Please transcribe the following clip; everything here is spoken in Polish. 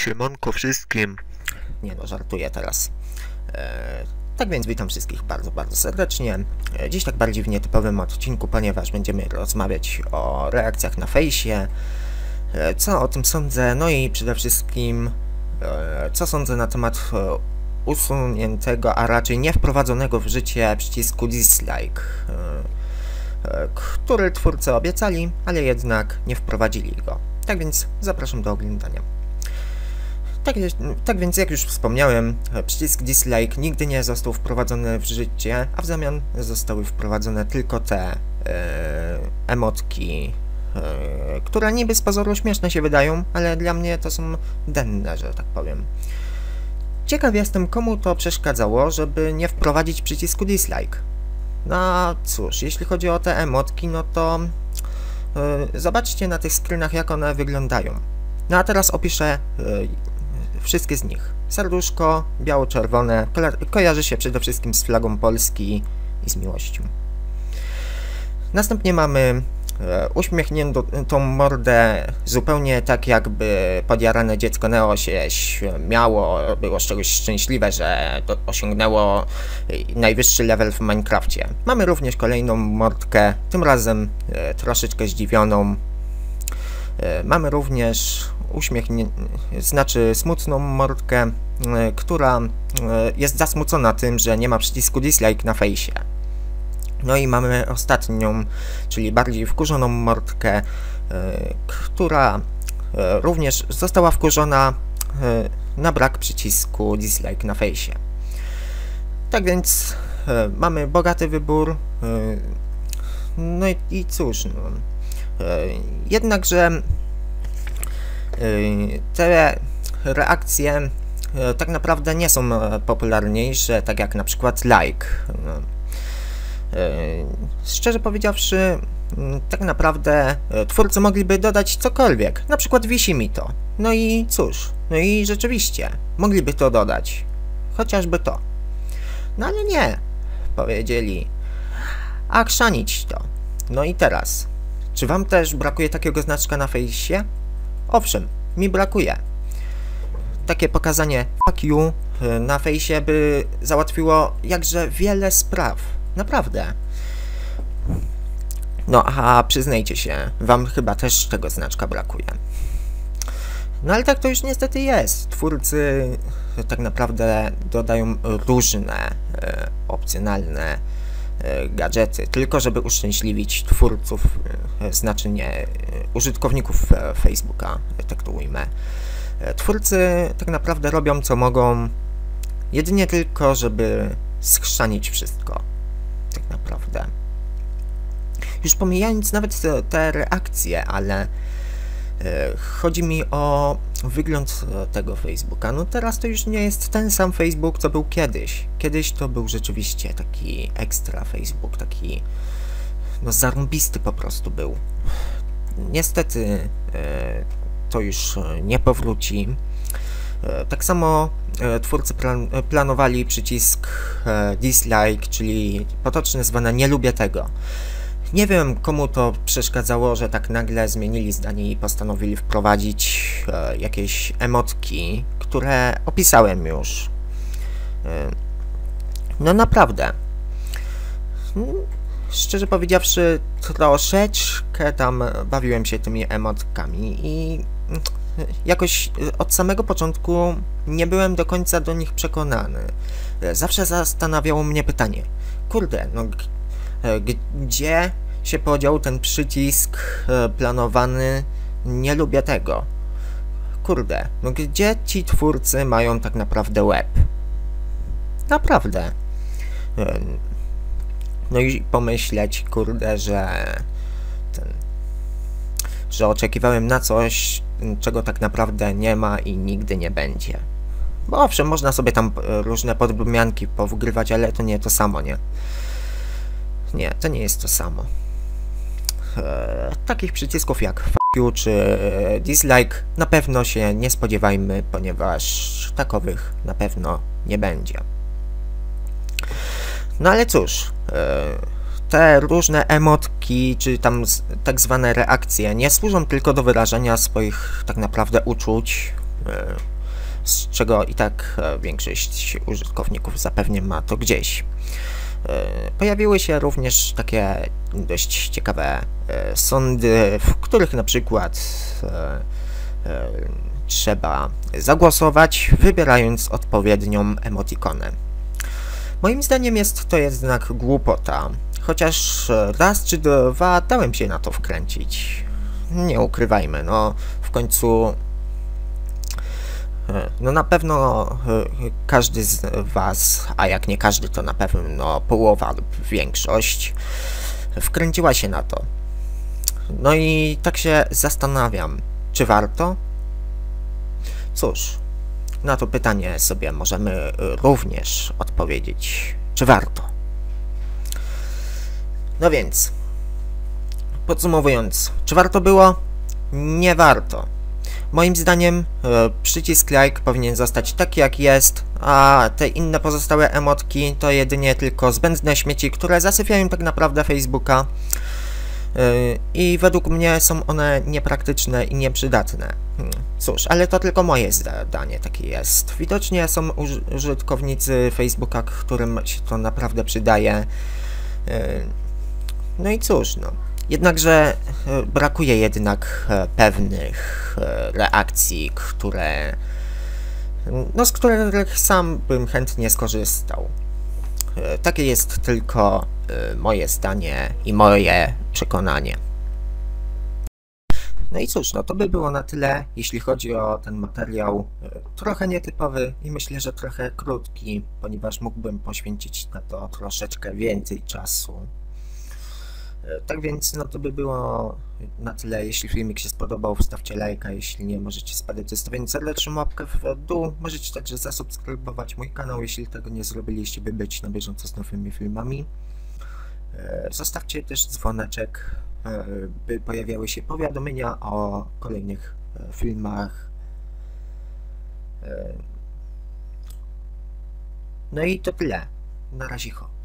Siemanko wszystkim. Nie no, żartuję teraz. Tak więc witam wszystkich bardzo, bardzo serdecznie. Dziś tak bardziej w nietypowym odcinku, ponieważ będziemy rozmawiać o reakcjach na fejsie, co o tym sądzę, no i przede wszystkim co sądzę na temat usuniętego, a raczej nie wprowadzonego w życie przycisku dislike, który twórcy obiecali, ale jednak nie wprowadzili go. Tak więc zapraszam do oglądania. Tak więc jak już wspomniałem, przycisk dislike nigdy nie został wprowadzony w życie, a w zamian zostały wprowadzone tylko te emotki, które niby z pozoru śmieszne się wydają, ale dla mnie to są denne, że tak powiem. Ciekaw jestem, komu to przeszkadzało, żeby nie wprowadzić przycisku dislike. No cóż, jeśli chodzi o te emotki, no to zobaczcie na tych screenach, jak one wyglądają. No a teraz opiszę wszystkie z nich. Serduszko, biało-czerwone, kojarzy się przede wszystkim z flagą Polski i z miłością. Następnie mamy uśmiechniętą mordę, zupełnie tak jakby podjarane dziecko Neo się śmiało, było z czegoś szczęśliwe, że osiągnęło najwyższy level w Minecrafcie. Mamy również kolejną mordkę, tym razem troszeczkę zdziwioną. Mamy również znaczy smutną mordkę, która jest zasmucona tym, że nie ma przycisku dislike na fejsie. No i mamy ostatnią, czyli bardziej wkurzoną mordkę, która również została wkurzona na brak przycisku dislike na fejsie. Tak więc mamy bogaty wybór. No i cóż, no. Jednakże te reakcje tak naprawdę nie są popularniejsze, tak jak na przykład like. Szczerze powiedziawszy, tak naprawdę twórcy mogliby dodać cokolwiek, na przykład wisi mi to. No i cóż, no i rzeczywiście, mogliby to dodać, chociażby to. No ale nie, powiedzieli, a chrzanić to. No i teraz, czy wam też brakuje takiego znaczka na fejsie? Owszem, mi brakuje. Takie pokazanie fuck you na fejsie by załatwiło jakże wiele spraw. Naprawdę. No a przyznajcie się, wam chyba też tego znaczka brakuje. No ale tak to już niestety jest. Twórcy tak naprawdę dodają różne opcjonalne gadżety, tylko żeby uszczęśliwić twórców, znaczy nie, użytkowników Facebooka, tak to ujmę. Twórcy tak naprawdę robią co mogą, jedynie tylko, żeby schrzanić wszystko, tak naprawdę. Już pomijając nawet te reakcje, ale chodzi mi o wygląd tego Facebooka. No teraz to już nie jest ten sam Facebook, co był kiedyś. Kiedyś to był rzeczywiście taki ekstra Facebook, taki no zarąbisty po prostu był. Niestety to już nie powróci. Tak samo twórcy planowali przycisk dislike, czyli potocznie zwane nie lubię tego. Nie wiem, komu to przeszkadzało, że tak nagle zmienili zdanie i postanowili wprowadzić jakieś emotki, które opisałem już. No naprawdę. Szczerze powiedziawszy, troszeczkę tam bawiłem się tymi emotkami i jakoś od samego początku nie byłem do końca do nich przekonany. Zawsze zastanawiało mnie pytanie, kurde, no gdzie się podział ten przycisk planowany, nie lubię tego. Kurde, no gdzie ci twórcy mają tak naprawdę łeb? Naprawdę. No i pomyśleć, kurde, że oczekiwałem na coś, czego tak naprawdę nie ma i nigdy nie będzie. Bo owszem, można sobie tam różne podmianki powgrywać, ale to nie to samo, nie? Nie, to nie jest to samo. Takich przycisków jak fuck you czy dislike na pewno się nie spodziewajmy, ponieważ takowych na pewno nie będzie. No ale cóż, te różne emotki, czy tam tak zwane reakcje nie służą tylko do wyrażania swoich tak naprawdę uczuć, z czego i tak większość użytkowników zapewne ma to gdzieś. Pojawiły się również takie dość ciekawe sądy, w których na przykład trzeba zagłosować, wybierając odpowiednią emotikonę. Moim zdaniem jest to jednak głupota, chociaż raz czy dwa dałem się na to wkręcić. Nie ukrywajmy, no w końcu no na pewno każdy z was, a jak nie każdy, to na pewno połowa lub większość wkręciła się na to. No i tak się zastanawiam, czy warto? Cóż, na to pytanie sobie możemy również odpowiedzieć, czy warto. No więc, podsumowując, czy warto było? Nie warto. Moim zdaniem przycisk like powinien zostać taki jak jest, a te inne pozostałe emotki to jedynie tylko zbędne śmieci, które zasypiają tak naprawdę Facebooka i według mnie są one niepraktyczne i nieprzydatne. Cóż, ale to tylko moje zdanie takie jest. Widocznie są użytkownicy Facebooka, którym się to naprawdę przydaje. No i cóż, no. Jednakże brakuje jednak pewnych reakcji, z których sam bym chętnie skorzystał. Takie jest tylko moje zdanie i moje przekonanie. No i cóż, no to by było na tyle, jeśli chodzi o ten materiał. Trochę nietypowy i myślę, że trochę krótki, ponieważ mógłbym poświęcić na to troszeczkę więcej czasu. Tak więc no to by było na tyle. Jeśli filmik się spodobał, wstawcie lajka, jeśli nie, możecie spadać zostawiając serdeczną łapkę w dół. Możecie także zasubskrybować mój kanał, jeśli tego nie zrobiliście, by być na bieżąco z nowymi filmami. Zostawcie też dzwoneczek, by pojawiały się powiadomienia o kolejnych filmach. No i to tyle. Na razie.